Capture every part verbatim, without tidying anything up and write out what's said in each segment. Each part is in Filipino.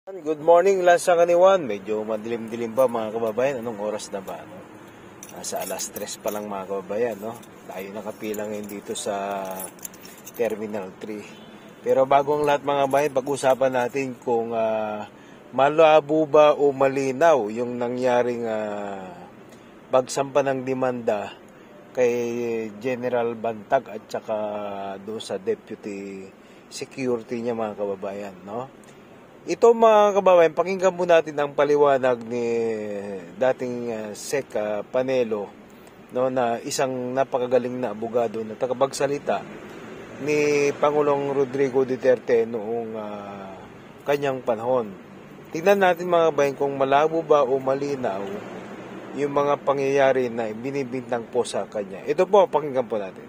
Good morning, Lansa Kaniwan. Medyo madilim-dilim ba mga kababayan? Anong oras na ba? No? Nasa alas tres pa lang mga kababayan. No? Tayo nakapilang ngayon dito sa Terminal three. Pero bago ang lahat mga kababayan, pag-usapan natin kung uh, malabo ba o malinaw yung nangyaring uh, pagsampa ng demanda kay General Bantag at saka doon sa Deputy Security niya mga kababayan. No? Ito mga kababayan, pakinggan po natin ang paliwanag ni dating uh, Sec uh, Panelo, no, na isang napakagaling na abogado na tagapagsalita ni Pangulong Rodrigo Duterte noong uh, kanyang panahon. Tingnan natin mga kababayan kung malabo ba o malinaw yung mga pangyayari na binibintang po sa kanya. Ito po, pakinggan po natin.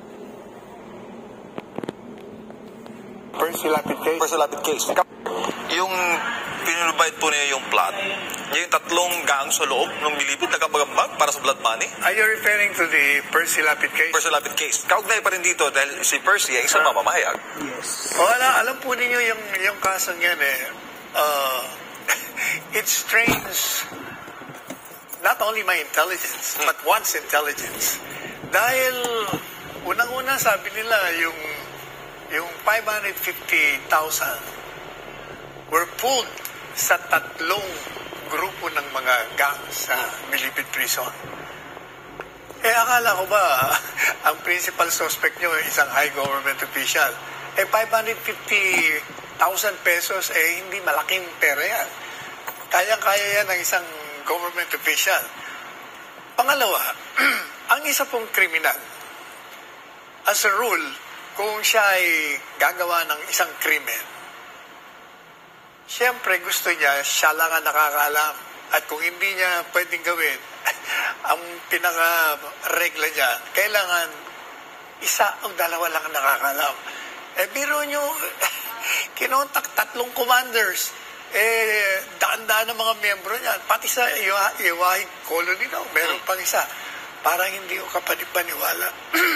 Percy Lapid case. Percy Lapid case. Yung pinulubahid po niya yung plot, yung tatlong gang sa loob ng Bilibid nagkabagambag para sa blood money. Are you referring to the Percy Lapid case? Percy Lapid case. Kaugnay pa rin dito dahil si Percy ay isang mamamahayag. Yes. O, ala, alam po ninyo yung, yung kasong yan eh. Uh, it strains not only my intelligence, hmm. but one's intelligence. Dahil unang-una sabi nila yung yung five hundred fifty thousand were pulled sa tatlong grupo ng mga gang sa Bilibid Prison. Eh, akala ko ba, ang principal suspect nyo, isang high government official, eh, five hundred fifty thousand pesos, eh, hindi malaking pera yan. Kaya-kaya yan ng isang government official. Pangalawa, ang isa pong kriminal, as a rule, kung siya ay gagawa ng isang krimen, siyempre gusto niya, siya lang ang nakakaalam. At kung hindi niya pwedeng gawin, ang pinaka-regla niya, kailangan isa o dalawa lang ang nakakaalam. Eh, biro nyo, kinontak tatlong commanders, eh, daan-daan ng mga miyembro niya. Pati sa Iwahig Colony daw, meron pang isa. Parang hindi ko kapanipaniwala.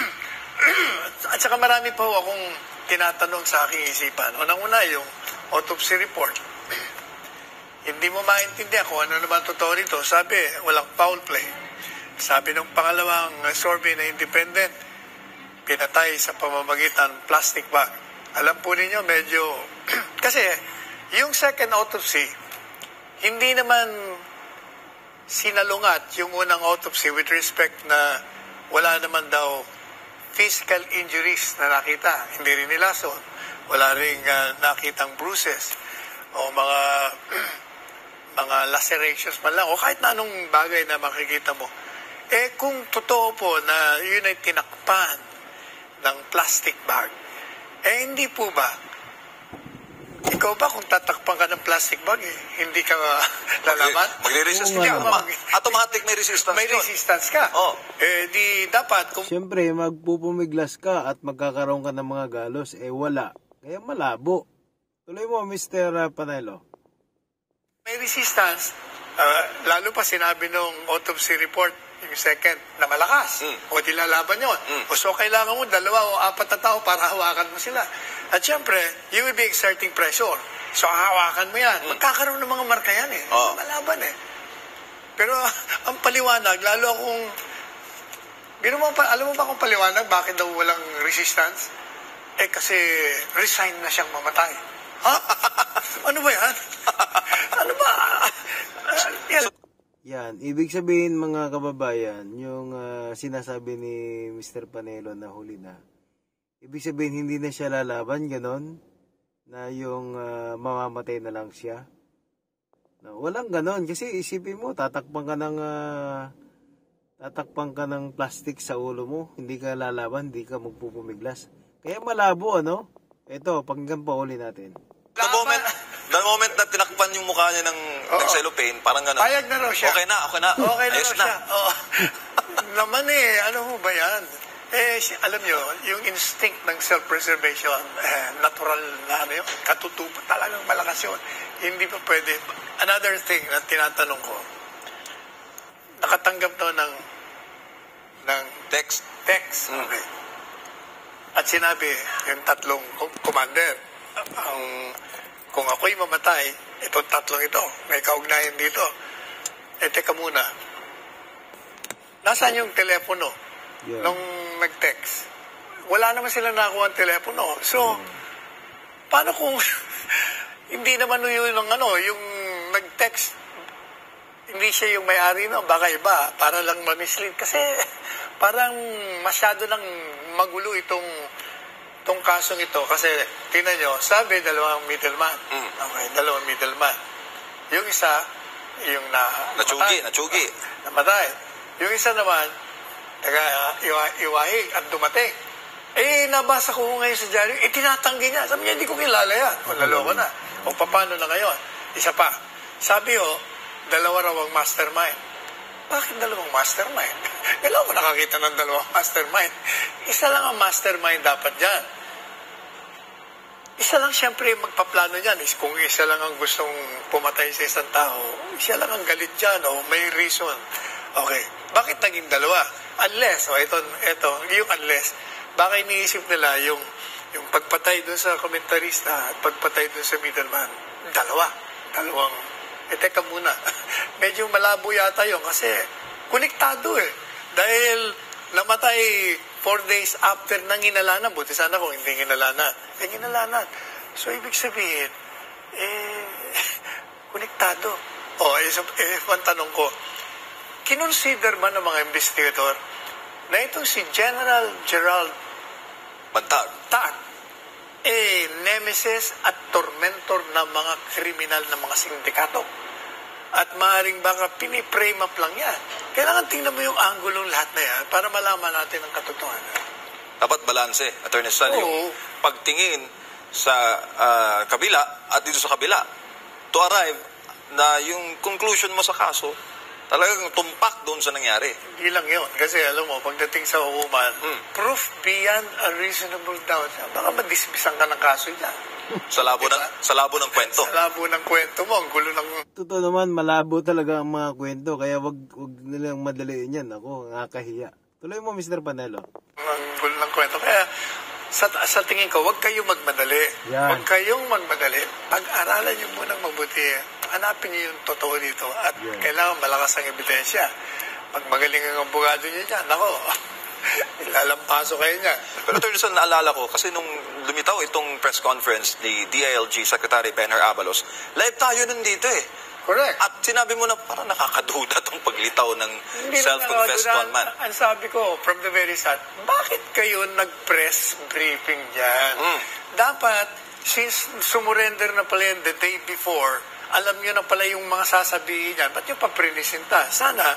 At saka marami pa akong tinatanong sa aking isipan. Unang-una yung autopsy report. Hindi mo maintindihan kung ano naman totoo rito. Sabi, walang foul play. Sabi ng pangalawang survey na independent, pinatay sa pamamagitan plastic bag. Alam po ninyo, medyo... kasi yung second autopsy, hindi naman sinalungat yung unang autopsy with respect na wala naman daw physical injuries na nakita. Hindi rin nilason. Wala rin uh, nakitang bruises o mga mga lacerations man lang o kahit na anong bagay na makikita mo. Eh kung totoo po na yun ay tinakpan ng plastic bag, eh hindi po ba? Ikaw ba kung tatakpan ka ng plastic bag, eh, hindi ka lalaman? Magre-resist Oo, ka. nga. Automatic may resistance. May yun. resistance ka. Oh. Eh di dapat kung Siyempre, magpupumiglas ka at magkakaroon ka ng mga galos, eh wala. Kaya malabo. Tuloy mo, Mister Panelo. may resistance, uh, lalo pa sinabi nung autopsy report, yung second, na malakas. Mm. O di lalaban yun. Mm. O so kailangan mo dalawa o apat na tao para hawakan mo sila. At syempre, you will be exerting pressure. So hawakan mo yan. Mm. Magkakaroon ng mga marka yan eh. Oh. Malaban eh. Pero ang paliwanag, lalo akong... Bino mo, alam mo ba kung paliwanag bakit daw walang resistance? Eh kasi resign na siyang mamatay. Ha? Ano ba yan? Ano ba? Yan. Yan, ibig sabihin mga kababayan, yung uh, sinasabi ni Mister Panelo na huli na, ibig sabihin hindi na siya lalaban, ganon, na yung uh, mamamatay na lang siya. No, walang ganon, kasi isipin mo, tatakpan ka ng, uh, tatakpan ka ng plastic sa ulo mo, hindi ka lalaban, hindi ka magpupumiglas. Kaya malabo, ano? Ito, pakinggan pa uli natin. The moment, the moment na tinakpan yung mukha niya ng, ng cellophane, parang gano'n. Payag na raw siya. Okay na, okay na. Okay na Ayos raw na. siya. Oh. Naman eh, ano ho ba yan? Eh, si- alam nyo, yung instinct ng self-preservation, eh, natural na ano yun, katutubo, talagang malakas yun. Hindi pa pwede. Another thing na tinatanong ko, nakatanggap daw ng, ng Text. text. Mm. Okay. At sinabi, yung tatlong com- commander, ang kung ako'y mamatay, itong tatlong ito, may kaugnayan dito. Eh, teka muna. Nasaan yung telepono Yeah. nung nag-text? Wala naman sila nakuha ang telepono. So, paano kung hindi naman yun yung, ano, yung nag-text, hindi siya yung may-ari, no? Baka iba, para lang ma-mislead. Kasi parang masyado nang magulo itong itong kasong ito. Kasi, tingnan nyo, sabi, dalawang middleman. Mm. Okay, dalawang middleman. Yung isa, yung na... Natsugi, namatay. natsugi. Namatay. Yung isa naman, taga, iwa, iwahi at dumating. Eh, nabasa ko ngayon sa diary, eh, tinatanggi niya. Sabi niya, hindi ko kilala yan. O, lalo ko na. O, paano na ngayon? Isa pa. Sabi ho, dalawa raw ang mastermind. Bakit dalawang mastermind? Kailan mo nakakita ng dalawang mastermind? Isa lang ang mastermind dapat dyan. Isa lang siyempre magpaplano dyan. Is kung isa lang ang gustong pumatay sa isang tao, isa lang ang galit dyan. O, may reason. Okay. Bakit naging dalawa? Unless, o ito, ito, yung unless, baka iniisip nila yung, yung pagpatay dun sa komentarista at pagpatay dun sa middleman. Dalawa. Dalawang. Eh, teka muna. Medyo malabo yata yun kasi konektado eh. Dahil namatay four days after nang inalanan. Buti sana kung hindi inalanan. Eh, inalanan. So, ibig sabihin, eh, konektado. O, eh, so, eh, ang tanong ko, kinonsider man ng mga investigator na itong si General Gerald Bantag. Tag, eh, nemesis at tormentor ng mga kriminal ng mga sindikato. At maaaring baka piniprame up lang yan. Kailangan tingnan mo yung anggulong lahat na yan para malaman natin ang katotohanan. Dapat balanse, Attorney Sal, Oo. yung pagtingin sa ah, kabila at dito sa kabila to arrive na yung conclusion mo sa kaso talagang tumpak doon sa nangyari. Hindi lang yun. Kasi alam mo, pagdating sa hukuman, Hmm. proof beyond a reasonable doubt. Baka madismisan ka ng kaso dyan. Sa labo, Diba? ng, sa labo ng kwento. Sa labo ng kwento mo, ang gulo ng... Totoo naman, malabo talaga ang mga kwento. Kaya wag, wag nilang madaliin yan. Ako, nakakahiya. Tuloy mo, Mister Panelo. ang gulo ng kwento. Kaya sa, sa tingin ko, huwag kayong magmadali. Yan. Huwag kayong magmadali. Pag-aralan nyo munang mabuti. Hanapin nyo yung totoo dito. At Yan. kailangan malakas ang ebidensya. Pag magaling ang abogado nyo dyan, ako, ilalampaso kayo niyan. Pero Attorney Sal, naalala ko, kasi nung lumitaw itong press conference ni D I L G Secretary Benhar Abalos, live tayo nandito eh. Correct. At sinabi mo na parang nakakaduda tong paglitaw ng Hindi self-confessed lang, gunman. Ang sabi ko, from the very start, bakit kayo nag-press briefing dyan? Mm. Dapat, since sumurrender na pala yan the day before, alam nyo na pala yung mga sasabihin yan, ba't nyo pa prinisinta? Sana,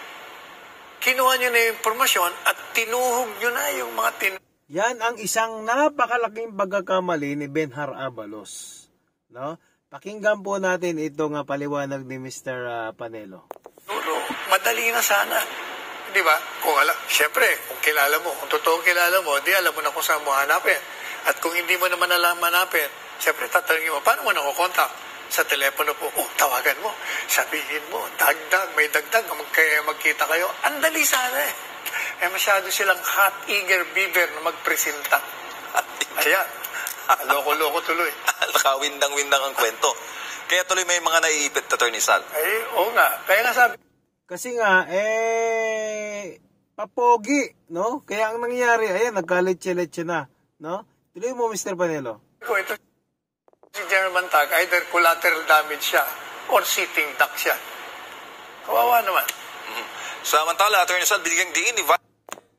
kinuha nyo na yung impormasyon at tinuhog nyo na yung mga tin... Yan ang isang napakalaking pagkakamali ni Benhar Abalos. No? Pakinggan po natin itong uh, paliwanag ni Mister Uh, Panelo. Siguro, madali na sana. Di ba? Kung alam, syempre, kung kilala mo, kung totoo kilala mo, di alam mo na kung saan mo hanapin. At kung hindi mo naman alam hanapin, syempre tatanungin mo, paano mo nakukontak? Sa telepono po, oh, tawagan mo. Sabihin mo, dagdag, may dagdag, mag kaya magkita kayo. Ang dali sana eh. Eh, masyado silang hot, eager beaver na magpresenta. Ayan. Loko-loko tuloy. Nakawindang-windang ang kwento. Kaya tuloy may mga naiipit, Attorney Sal. Ay, oo nga. Kaya nga sabi, Kasi nga, eh, papogi, no? Kaya ang nangyari, ayan, nagkaletse-letse na, no? Tuloy mo, Mister Panelo. ko ito si General Tag, either collateral damage siya or sitting duck siya. Kawawa naman. Mhm. Samantala, Attorney Sal, binigyang diin ni Vi-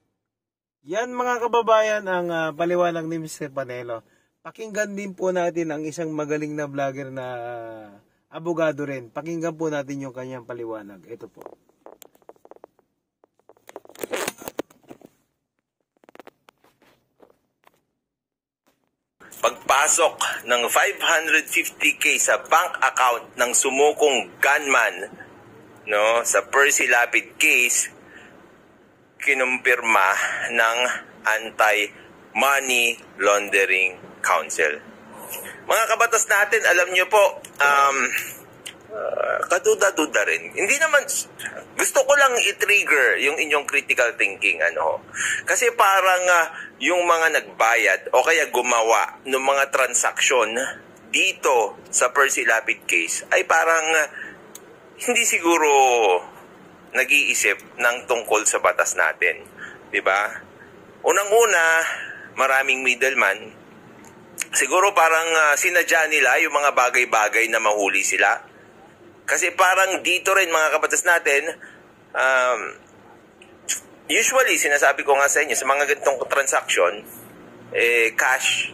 Yan mga kababayan ang uh, paliwanag ni Mister Panelo. Pakinggan din po natin ang isang magaling na vlogger na uh, abogado rin. Pakinggan po natin yung kanyang paliwanag. Ito po. Pagpasok ng five hundred fifty K sa bank account ng sumukong gunman, no, sa Percy Lapid case, kinumpirma ng Anti-Money Laundering Council. Mga kabatas natin, alam nyo po, um, uh, kaduda-duda rin. Hindi naman, gusto ko lang i-trigger yung inyong critical thinking, ano. Kasi parang uh, yung mga nagbayad o kaya gumawa ng mga transaksyon dito sa Percy Lapid case ay parang uh, hindi siguro nag-iisip ng tungkol sa batas natin. Diba? Unang-una, maraming middleman. Siguro parang uh, sinadya nila yung mga bagay-bagay na mahuli sila. Kasi parang dito rin mga kabatas natin, um, usually, sinasabi ko nga sa inyo, sa mga ganitong transaction, eh, cash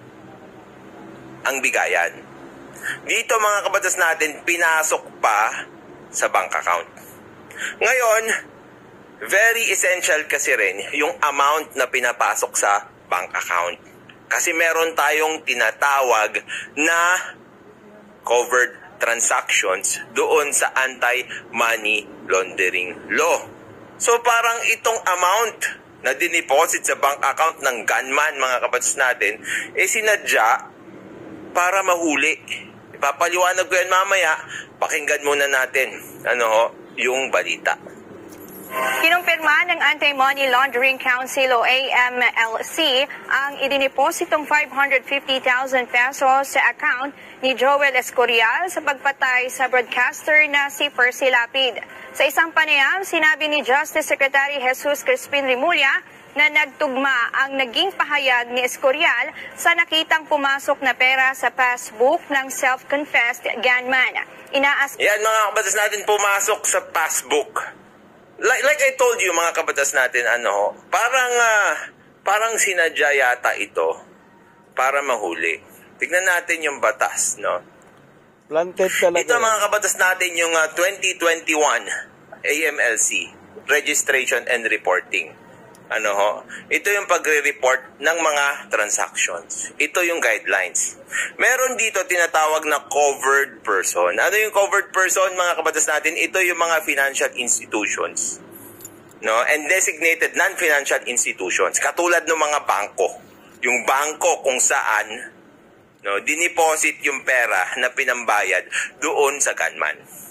ang bigayan. Dito mga kabatas natin, pinasok pa sa bank account. Ngayon, very essential kasi rin yung amount na pinapasok sa bank account. Kasi meron tayong tinatawag na covered transactions doon sa anti-money laundering law. So parang itong amount na diniposit sa bank account ng gunman, mga kapatid natin, eh sinadya para mahuli. Ipapaliwanag ko yan mamaya. Pakinggan muna natin ano ho, yung balita. Kinumpirma ng Anti-Money Laundering Council o A M L C ang idinipositong five hundred fifty thousand pesos sa account ni Joel Escorial sa pagpatay sa broadcaster na si Percy Lapid. Sa isang panayam, sinabi ni Justice Secretary Jesus Crispin Rimulya na nagtugma ang naging pahayag ni Escorial sa nakitang pumasok na pera sa passbook ng self-confessed gunman. Inaas Yan mga kabatas natin, pumasok sa passbook. Like, like I told you mga kabatas natin, ano, parang, uh, parang sinadya yata ito para mahuli. Tignan natin yung batas, no? Planted talaga. Ito mga kabatas natin yung uh, twenty twenty-one A M L C, Registration and Reporting. Ano ho? Ito yung pagre-report ng mga transactions. Ito yung guidelines. Meron dito tinatawag na covered person. Ano yung covered person mga kabatas natin? Ito yung mga financial institutions. No? And designated non-financial institutions. Katulad ng mga bangko. Yung bangko kung saan no, diniposit yung pera na pinambayad doon sa gunman.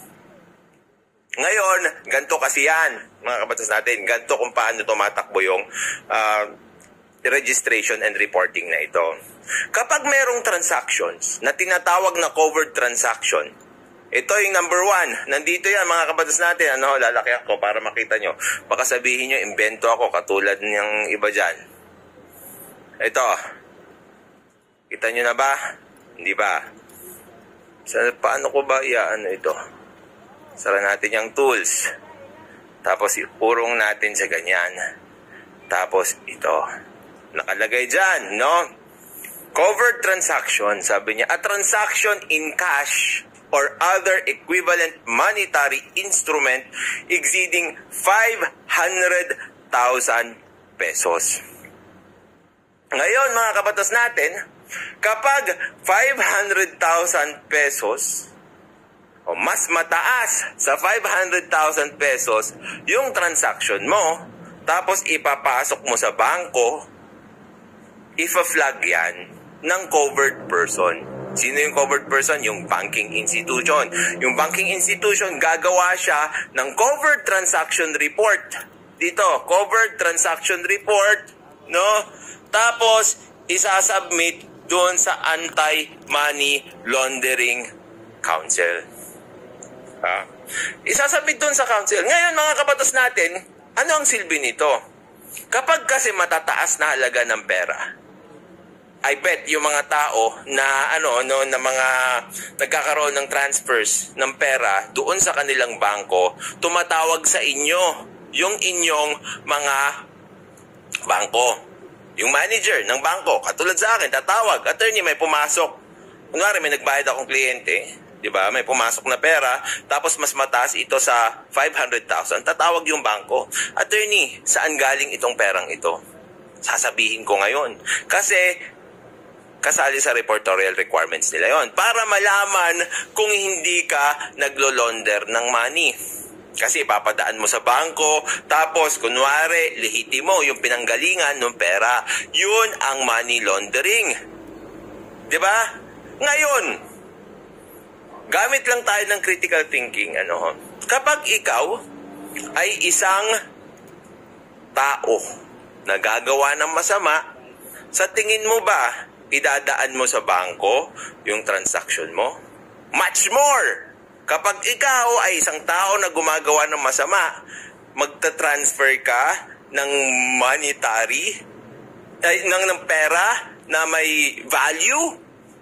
Ngayon, ganito kasi yan, mga kabatas natin, ganito kung paano tumatakbo yung uh, registration and reporting na ito. Kapag merong transactions na tinatawag na covered transaction, ito yung number one. Nandito yan, mga kabatas natin. Ano, lalaki ako para makita nyo. Baka sabihin nyo, invento ako katulad ng iba dyan. Ito. Kita nyo na ba? Hindi ba? Sa, paano ko ba iaano ito? Sara natin yung tools. Tapos iurong natin sa ganyan. Tapos ito. Nakalagay dyan, no? Covered transaction, sabi niya. A transaction in cash or other equivalent monetary instrument exceeding five hundred thousand pesos. Ngayon, mga kabatas natin, kapag five hundred thousand pesos o mas mataas sa five hundred thousand pesos yung transaction mo, tapos ipapasok mo sa bangko, ifa-flag yan ng covered person. Sino yung covered person? Yung banking institution. Yung banking institution, gagawa siya ng covered transaction report. Dito, covered transaction report, no? Tapos, isasubmit doon sa Anti-Money Laundering Council. Ha? Isasabit doon sa council. Ngayon mga kabatas natin, ano ang silbi nito? Kapag kasi matataas na halaga ng pera, I bet yung mga tao na ano no na mga nagkakaroon ng transfers ng pera doon sa kanilang bangko, tumatawag sa inyo yung inyong mga bangko. Yung manager ng bangko, katulad sa akin, tatawag, attorney, may pumasok. Kunwari may nagbayad akong kliyente, di ba? May pumasok na pera, tapos mas mataas ito sa five hundred thousand. Tatawag yung bangko. Attorney, saan galing itong perang ito? Sasabihin ko ngayon. Kasi kasali sa reportorial requirements nila yon para malaman kung hindi ka naglo-launder ng money. Kasi papadaan mo sa bangko, tapos kunwari, lehitimo yung pinanggalingan ng pera. Yun ang money laundering. Di ba? Ngayon, gamit lang tayo ng critical thinking. Ano, kapag ikaw ay isang tao na gagawa ng masama, sa tingin mo ba, idadaan mo sa bangko yung transaction mo. Much more! Kapag ikaw ay isang tao na gumagawa ng masama, magta-transfer ka ng monetary, ay, ng, ng pera na may value,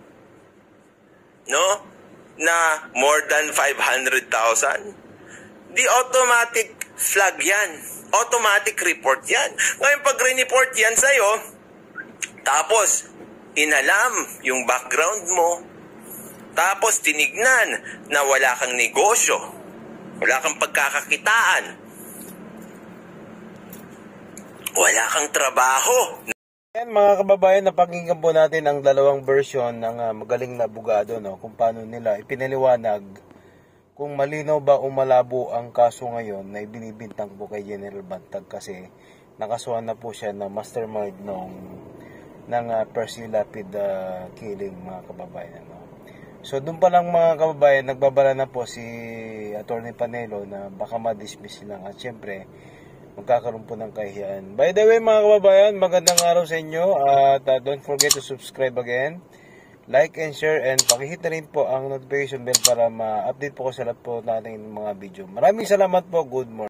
no? Na more than five hundred thousand. Di automatic flag yan. Automatic report yan. Ngayon, pag re-report yan sa'yo, tapos, inalam yung background mo, tapos tinignan na wala kang negosyo, wala kang pagkakakitaan, wala kang trabaho. Yan mga kababayan, napakinggan po natin ang dalawang version ng uh, magaling na abogado, no? Kung paano nila ipinaliwanag kung malinaw ba o malabo ang kaso ngayon na ibinibintang po kay General Bantag, kasi nakasuhan na po siya na mastermind nung ng uh, Percy Lapid uh, killing, mga kababayan, no? So doon pa lang mga kababayan, nagbabala na po si Attorney Panelo na baka ma-dismiss lang, at syempre magkakaroon po ng kahihiyan. By the way mga kababayan, magandang araw sa inyo, at uh, don't forget to subscribe again, like and share, and pakihit na rin po ang notification bell para ma-update po ko sa lahat po natin mga video. Maraming salamat po. Good morning.